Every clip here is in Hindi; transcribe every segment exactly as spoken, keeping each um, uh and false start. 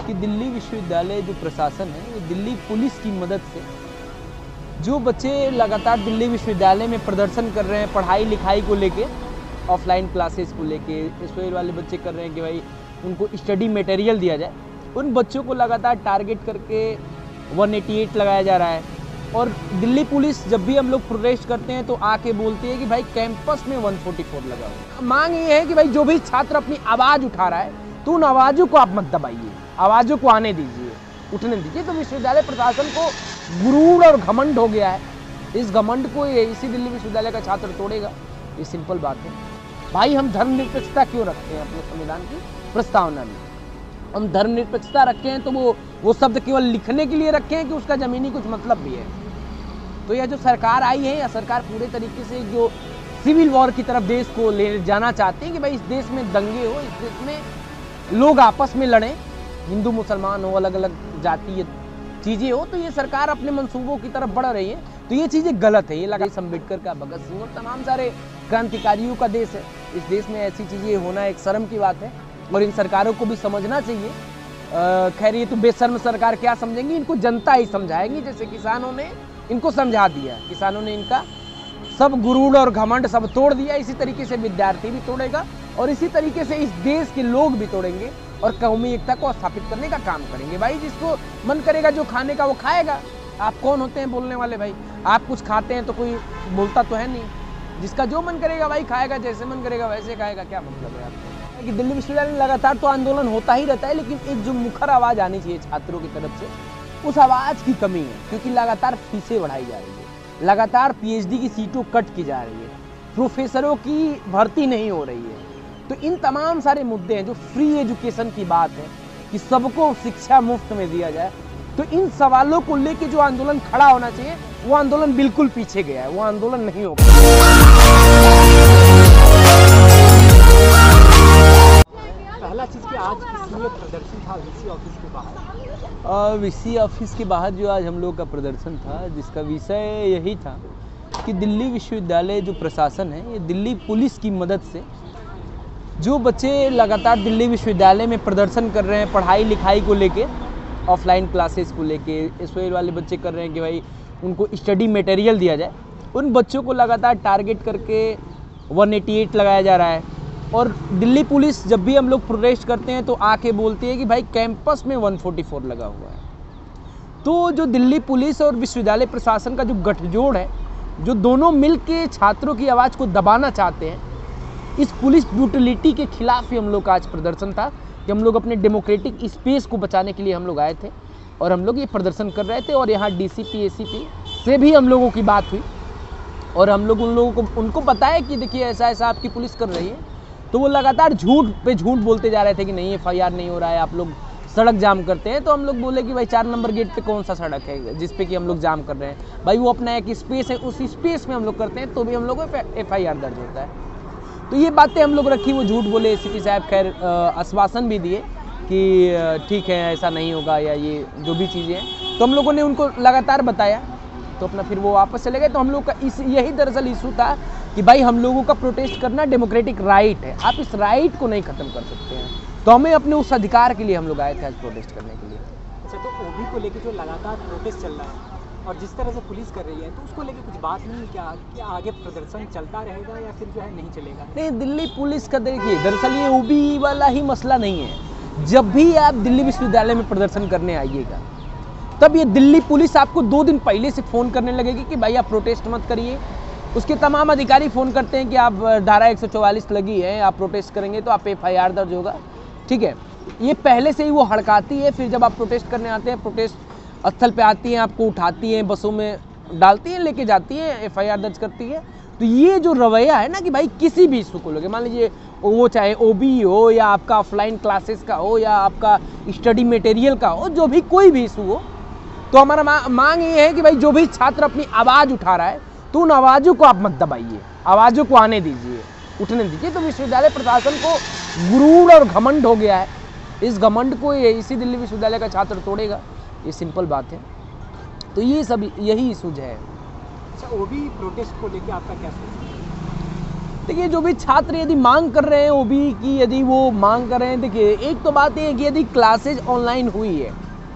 कि दिल्ली विश्वविद्यालय जो प्रशासन है वो दिल्ली पुलिस की मदद से जो बच्चे लगातार दिल्ली विश्वविद्यालय में प्रदर्शन कर रहे हैं पढ़ाई लिखाई को लेके, ऑफलाइन क्लासेस को लेके, एसओएल वाले बच्चे कर रहे हैं कि भाई उनको स्टडी मटेरियल दिया जाए, उन बच्चों को लगातार टारगेट करके एक सौ अट्ठासी लगाया जा रहा है। और दिल्ली पुलिस जब भी हम लोग प्रोटेस्ट करते हैं तो आके बोलती है कि भाई कैंपस में एक सौ चौवालीस लगा हुआ। मांग ये है कि भाई जो भी छात्र अपनी आवाज़ उठा रहा है तो उन आवाज़ों को आप मत दबाइए, आवाज़ों को आने दीजिए, उठने दीजिए। तो विश्वविद्यालय प्रशासन को गुरूर और घमंड हो गया है, इस घमंड को इसी दिल्ली विश्वविद्यालय का छात्र तोड़ेगा। ये सिंपल बात है भाई। हम धर्मनिरपेक्षता क्यों रखते हैं अपने संविधान की प्रस्तावना में? हम धर्मनिरपेक्षता रखे हैं तो वो वो शब्द केवल लिखने के लिए रखे हैं कि उसका जमीनी कुछ मतलब भी है? तो यह जो सरकार आई है, या सरकार पूरे तरीके से जो सिविल वॉर की तरफ देश को ले जाना चाहते हैं कि भाई इस देश में दंगे हो, इस देश में लोग आपस में लड़ें, हिंदू मुसलमान हो, अलग अलग जातीय चीज़ें हो, तो ये सरकार अपने मंसूबों की तरफ बढ़ रही है। तो ये चीज़ें गलत है। ये लगा अम्बेडकर का, भगत सिंह और तमाम सारे क्रांतिकारियों का देश है। इस देश में ऐसी चीज़ें होना एक शर्म की बात है और इन सरकारों को भी समझना चाहिए। खैर ये तो बेशर्म सरकार क्या समझेंगी, इनको जनता ही समझाएंगी। जैसे किसानों ने इनको समझा दिया, किसानों ने इनका सब गुरूर और घमंड सब तोड़ दिया, इसी तरीके से विद्यार्थी भी तोड़ेगा और इसी तरीके से इस देश के लोग भी तोड़ेंगे और कौमी एकता को स्थापित करने का काम करेंगे। भाई जिसको मन करेगा जो खाने का वो खाएगा। आप कौन होते हैं बोलने वाले? भाई आप कुछ खाते हैं तो कोई बोलता तो है नहीं। जिसका जो मन करेगा भाई खाएगा, जैसे मन करेगा वैसे खाएगा। क्या मतलब है आपको? कि दिल्ली विश्वविद्यालय में लगातार तो आंदोलन होता ही रहता है, लेकिन एक जो मुखर आवाज़ आनी चाहिए छात्रों की तरफ से, उस आवाज़ की कमी है। क्योंकि लगातार फीसें बढ़ाई जा रही है, लगातार पीएचडी की सीटों कट की जा रही है, प्रोफेसरों की भर्ती नहीं हो रही है। तो इन तमाम सारे मुद्दे हैं। जो फ्री एजुकेशन की बात है कि सबको शिक्षा मुफ्त में दिया जाए, तो इन सवालों को लेके जो आंदोलन खड़ा होना चाहिए वो आंदोलन बिल्कुल पीछे गया है, वो आंदोलन नहीं होगा। पहला चीज़ कि आज इसलिए प्रदर्शन था वीसी ऑफिस के बाहर। वीसी ऑफिस के बाहर जो आज हम लोग का प्रदर्शन था, जिसका विषय यही था कि दिल्ली विश्वविद्यालय जो प्रशासन है, ये दिल्ली पुलिस की मदद से जो बच्चे लगातार दिल्ली विश्वविद्यालय में प्रदर्शन कर रहे हैं पढ़ाई लिखाई को लेके, ऑफलाइन क्लासेस को लेके, एसओएल वाले बच्चे कर रहे हैं कि भाई उनको स्टडी मटेरियल दिया जाए, उन बच्चों को लगातार टारगेट करके एक सौ अट्ठासी लगाया जा रहा है। और दिल्ली पुलिस जब भी हम लोग प्रोटेस्ट करते हैं तो आके बोलती है कि भाई कैंपस में एक सौ चौवालीस लगा हुआ है। तो जो दिल्ली पुलिस और विश्वविद्यालय प्रशासन का जो गठजोड़ है, जो दोनों मिल के छात्रों की आवाज़ को दबाना चाहते हैं, इस पुलिस ब्रूटलिटी के खिलाफ ही हम लोग का आज प्रदर्शन था कि हम लोग अपने डेमोक्रेटिक स्पेस को बचाने के लिए हम लोग आए थे और हम लोग ये प्रदर्शन कर रहे थे। और यहाँ डीसीपी एसीपी से भी हम लोगों की बात हुई और हम लोग उन लोगों को उनको बताया कि देखिए ऐसा ऐसा आपकी पुलिस कर रही है। तो वो लगातार झूठ पे झूठ बोलते जा रहे थे कि नहीं एफ आई आर नहीं हो रहा है, आप लोग सड़क जाम करते हैं। तो हम लोग बोले कि भाई चार नंबर गेट पे कौन सा सड़क है जिस पे कि हम लोग जाम कर रहे हैं? भाई वो अपना एक स्पेस है, उस स्पेस में हम लोग करते हैं तो भी हम लोग को एफ आई आर दर्ज होता है। तो ये बातें हम लोग रखी, वो झूठ बोले। एसीपी साहब खैर आश्वासन भी दिए कि ठीक है ऐसा नहीं होगा या ये जो भी चीज़ें हैं। तो हम लोगों ने उनको लगातार बताया, तो अपना फिर वो वापस चले गए। तो हम लोग का इस यही दरअसल इशू था कि भाई हम लोगों का प्रोटेस्ट करना डेमोक्रेटिक राइट है, आप इस राइट को नहीं ख़त्म कर सकते हैं। तो हमें अपने उस अधिकार के लिए हम लोग आए थे आज प्रोटेस्ट करने के लिए। अच्छा, तो ओबी को लेकर जो लगातार प्रोटेस्ट चल रहा है और जिस तरह से पुलिस कर रही है, तो उसको लेकर कुछ बात नहीं क्या कि आगे प्रदर्शन चलता रहेगा या फिर जो है नहीं चलेगा? नहीं, दिल्ली पुलिस का देखिए दरअसल ये ओबी वाला ही मसला नहीं है। जब भी आप दिल्ली विश्वविद्यालय में प्रदर्शन करने आइएगा, तब ये दिल्ली पुलिस आपको दो दिन पहले से फ़ोन करने लगेगी कि भाई आप प्रोटेस्ट मत करिए। उसके तमाम अधिकारी फ़ोन करते हैं कि आप धारा एक सौ चौवालीस लगी है, आप प्रोटेस्ट करेंगे तो आप एफ आई आर दर्ज होगा। ठीक है, ये पहले से ही वो हड़काती है। फिर जब आप प्रोटेस्ट करने आते हैं, प्रोटेस्ट स्थल पे आती हैं, आपको उठाती हैं, बसों में डालती हैं, लेके जाती हैं, एफ आई आर दर्ज करती है। तो ये जो रवैया है ना कि भाई किसी भी इशू को लेके, मान लीजिए वो चाहे ओबी हो या आपका ऑफलाइन क्लासेस का हो या आपका स्टडी मटेरियल का हो, जो भी कोई भी इशू हो, तो हमारा मा, मांग ये है कि भाई जो भी छात्र अपनी आवाज़ उठा रहा है तो उन आवाज़ों को आप मत दबाइए, आवाज़ों को आने दीजिए, उठने दीजिए। तो विश्वविद्यालय प्रशासन को गुरूर और घमंड हो गया है, इस घमंड को इसी दिल्ली विश्वविद्यालय का छात्र तोड़ेगा। ये सिंपल बात है। तो ये सब यही इशूज है। अच्छा, ओबी प्रोटेस्ट को लेकर आपका क्या सोच है? देखिए जो भी छात्र यदि मांग कर रहे हैं ओबी की, यदि वो मांग कर रहे हैं, देखिए एक तो बात है कि यदि क्लासेज ऑनलाइन हुई है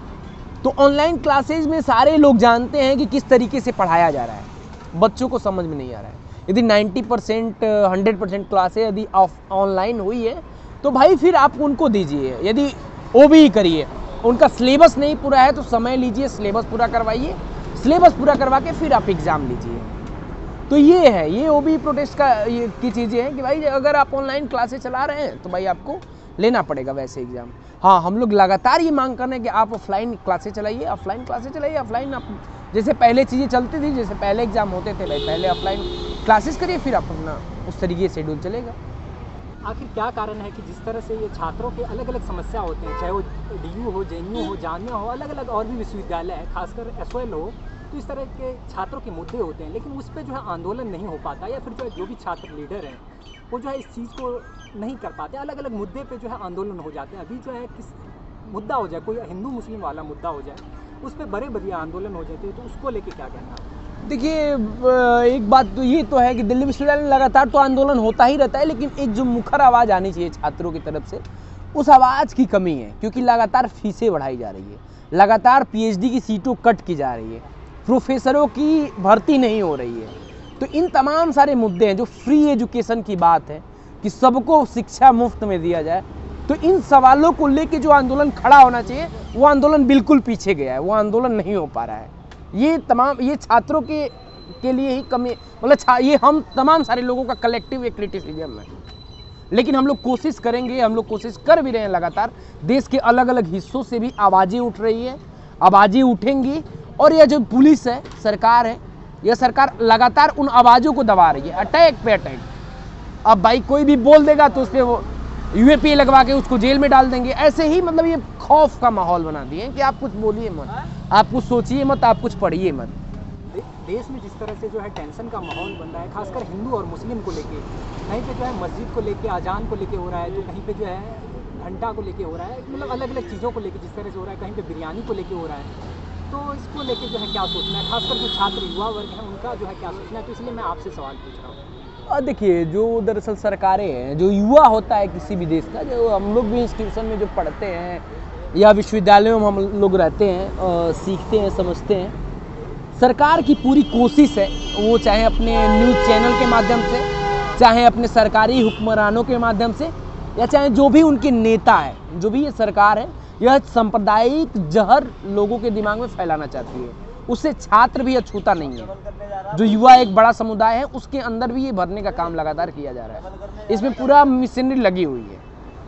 तो ऑनलाइन क्लासेज में सारे लोग जानते हैं कि किस तरीके से पढ़ाया जा रहा है, बच्चों को समझ में नहीं आ रहा है। यदि नब्बे परसेंट हंड्रेड परसेंट क्लासेज यदि ऑफ ऑनलाइन हुई है तो भाई फिर आप उनको दीजिए, यदि ओबी करिए। उनका सिलेबस नहीं पूरा है तो समय लीजिए, सिलेबस पूरा करवाइए, सिलेबस पूरा करवा के फिर आप एग्ज़ाम लीजिए। तो ये है, ये ओबी प्रोटेस्ट का ये की चीज़ें हैं कि भाई अगर आप ऑनलाइन क्लासेस चला रहे हैं तो भाई आपको लेना पड़ेगा वैसे एग्ज़ाम। हाँ, हम लोग लगातार ये मांग कर रहे हैं कि आप ऑफलाइन क्लासेस चलाइए, ऑफलाइन क्लासेस चलाइए, ऑफलाइन आप जैसे पहले चीज़ें चलती थी, जैसे पहले एग्ज़ाम होते थे भाई पहले ऑफलाइन क्लासेस करिए, फिर आप अपना उस तरीके से शेड्यूल चलेगा। आखिर क्या कारण है कि जिस तरह से ये छात्रों के अलग अलग समस्या होते हैं, चाहे वो डी यू हो, जे एन यू हो, जामिया हो, अलग अलग और भी विश्वविद्यालय है, खासकर एस ओ एल हो, तो इस तरह के छात्रों के मुद्दे होते हैं, लेकिन उस पर जो है आंदोलन नहीं हो पाता, या फिर जो है जो भी छात्र लीडर हैं वो जो है इस चीज़ को नहीं कर पाते, अलग अलग मुद्दे पे जो है आंदोलन हो जाते हैं। अभी जो है किस मुद्दा हो जाए, कोई हिंदू मुस्लिम वाला मुद्दा हो जाए, उस पर बड़े बड़े आंदोलन हो जाते हैं, तो उसको लेके क्या कहना है? देखिए एक बात तो ये तो है कि दिल्ली विश्वविद्यालय में लगातार तो आंदोलन होता ही रहता है, लेकिन एक जो मुखर आवाज़ आनी चाहिए छात्रों की तरफ से, उस आवाज़ की कमी है, क्योंकि लगातार फीसें बढ़ाई जा रही है, लगातार पी एच डी की सीटों कट की जा रही है, प्रोफेसरों की भर्ती नहीं हो रही है। तो इन तमाम सारे मुद्दे हैं, जो फ्री एजुकेशन की बात है कि सबको शिक्षा मुफ्त में दिया जाए, तो इन सवालों को लेके जो आंदोलन खड़ा होना चाहिए वो आंदोलन बिल्कुल पीछे गया है, वो आंदोलन नहीं हो पा रहा है। ये तमाम ये छात्रों के के लिए ही कमी, मतलब ये हम तमाम सारे लोगों का कलेक्टिव एक क्रिटिसिज्म है, लेकिन हम लोग कोशिश करेंगे, हम लोग कोशिश कर भी रहे हैं लगातार। देश के अलग अलग हिस्सों से भी आवाज़ें उठ रही है, आवाज़ें उठेंगी, और यह जो पुलिस है, सरकार है, यह सरकार लगातार उन आवाज़ों को दबा रही है, अटैक पे अटैक। अब भाई कोई भी बोल देगा तो उस पर वो यू ए पी लगवा के उसको जेल में डाल देंगे, ऐसे ही मतलब ये खौफ का माहौल बना दिए कि आप कुछ बोलिए मत, आप कुछ सोचिए मत, आप कुछ पढ़िए मत। देश में जिस तरह से जो है टेंशन का माहौल बन रहा है, खासकर हिंदू और मुस्लिम को लेके, कहीं पे जो है मस्जिद को लेके, अजान को लेके हो रहा है, तो कहीं पे जो है घंटा को लेके हो रहा है, मतलब अलग अलग चीज़ों को लेके जिस तरह से हो रहा है, कहीं पे बिरयानी को लेके हो रहा है, तो इसको लेके जो है क्या सोचना है, खासकर जो छात्र युवा वर्ग है उनका जो है क्या सोचना है, तो इसलिए मैं आपसे सवाल पूछ रहा हूँ। देखिए जो दरअसल सरकारें हैं, जो युवा होता है किसी भी देश का, जो हम लोग भी इंस्टीट्यूशन में जो पढ़ते हैं या विश्वविद्यालयों में हम लोग रहते हैं, आ, सीखते हैं, समझते हैं, सरकार की पूरी कोशिश है, वो चाहे अपने न्यूज़ चैनल के माध्यम से, चाहे अपने सरकारी हुक्मरानों के माध्यम से, या चाहे जो भी उनके नेता है, जो भी ये सरकार है, यह सांप्रदायिक जहर लोगों के दिमाग में फैलाना चाहती है। उससे छात्र भी अछूता नहीं है, जो युवा एक बड़ा समुदाय है उसके अंदर भी ये भरने का काम लगातार किया जा रहा है, इसमें पूरा मिशनरी लगी हुई है।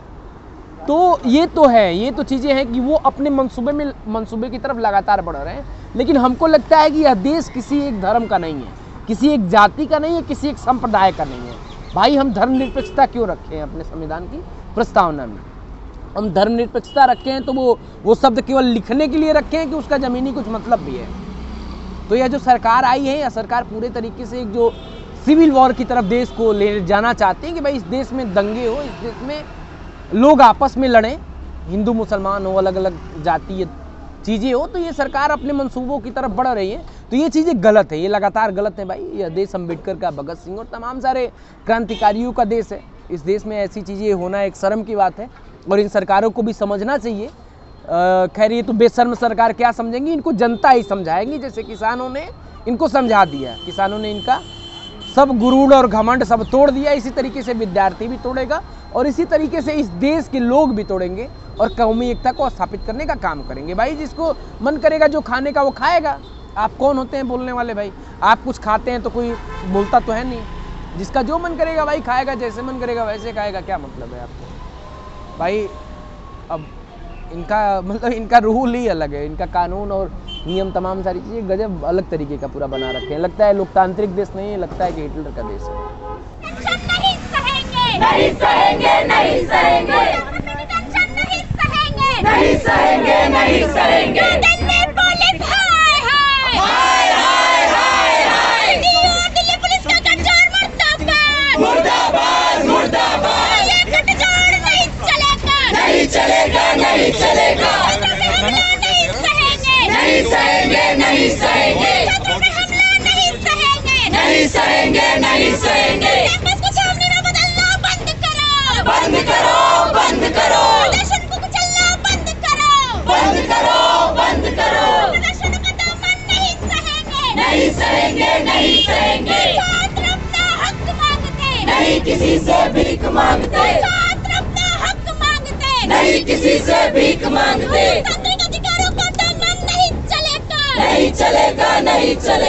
तो ये तो है, ये तो चीज़ें हैं कि वो अपने मंसूबे में मंसूबे की तरफ लगातार बढ़ रहे हैं, लेकिन हमको लगता है कि यह देश किसी एक धर्म का नहीं है, किसी एक जाति का नहीं है, किसी एक संप्रदाय का नहीं है। भाई हम धर्मनिरपेक्षता क्यों रखे हैं अपने संविधान की प्रस्तावना में? हम धर्मनिरपेक्षता रखे हैं तो वो वो शब्द केवल लिखने के लिए रखे हैं कि उसका ज़मीनी कुछ मतलब भी है? तो यह जो सरकार आई है, यह सरकार पूरे तरीके से एक जो सिविल वॉर की तरफ देश को ले जाना चाहते हैं कि भाई इस देश में दंगे हो, इस देश में लोग आपस में लड़ें, हिंदू मुसलमान हो, अलग अलग जातीय चीज़ें हो, तो ये सरकार अपने मंसूबों की तरफ बढ़ रही है। तो ये चीज़ें गलत है, ये लगातार गलत है भाई। यह देश अम्बेडकर का, भगत सिंह और तमाम सारे क्रांतिकारियों का देश है। इस देश में ऐसी चीज़ें होना एक शर्म की बात है और इन सरकारों को भी समझना चाहिए। खैर ये तो बेशर्म सरकार क्या समझेंगी, इनको जनता ही समझाएंगी, जैसे किसानों ने इनको समझा दिया, किसानों ने इनका सब गुरूर और घमंड सब तोड़ दिया, इसी तरीके से विद्यार्थी भी तोड़ेगा और इसी तरीके से इस देश के लोग भी तोड़ेंगे और कौमी एकता को स्थापित करने का काम करेंगे। भाई जिसको मन करेगा जो खाने का वो खाएगा। आप कौन होते हैं बोलने वाले भाई? आप कुछ खाते हैं तो कोई बोलता तो है नहीं, जिसका जो मन करेगा भाई खाएगा, जैसे मन करेगा वैसे खाएगा, क्या मतलब है आपको भाई? अब इनका मतलब इनका रूल ही अलग है, इनका कानून और नियम तमाम सारी चीज़ें गजब अलग तरीके का पूरा बना रखे हैं। लगता है लोकतांत्रिक देश नहीं है, लगता है कि हिटलर का देश है। नहीं सहेंगे, नहीं सहेंगे, नहीं सहेंगे, नहीं सहेंगे, नहीं सहेंगे, नहीं सहेंगे। दिल्ली पुलिस हाय हाय हाय हाय हाय हाय, दिल्ली पुलिस का गठजोड़ मुर्दाबाद मुर्दाबाद मुर्दाबाद। ये गठजोड़ नहीं चलेगा, नहीं चलेगा, नहीं चलेगा। नहीं सहेंगे, नहीं सहेंगे, नहीं सहेंगे, नहीं सहेंगे, नहीं सहेंगे, नहीं सहेंगे। करो प्रदर्शन को चलना बंद करो बंद करो बंद करो प्रदर्शन का दमन नहीं सहेंगे नहीं सहेंगे नहीं सहेंगे छात्र अपना हक मांगते नहीं किसी से भीख मांगते छात्र अपना हक मांगते नहीं किसी से भीख मांगते लोकतांत्रिक अधिकारों का दमन नहीं चलेगा नहीं चलेगा नहीं चलेगा